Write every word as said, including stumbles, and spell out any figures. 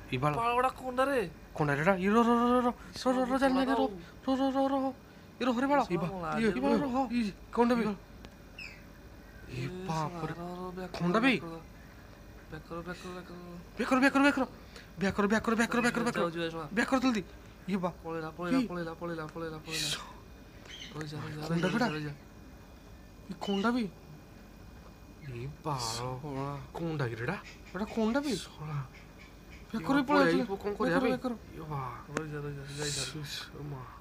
इबाल पावड़ा कोंडरे कोंडारेड़ा ये रो रो रो रो रो रो रो चलने दे रो रो रो रो रो ये रो हरे बाला इबा ये इबा रो हो ये कोंडा भी ये बाप रे कोंडा भी बेकरो बेकरो बेकर बेकरो बेकर बेकर बेकर बेकर बेकर बेकर बेकर बेकर जल्दी ये बा पळेला पळेला पळेला पळेला पळेला पळेला रोई जा रोई जा कोंडा बेटा ये कोंडा भी ये बारो कोंडा गिरड़ा बेटा कोंडा भी बेकर भी पळे कोण कोण बेकर बेकर रोई जा रोई जा रोई जा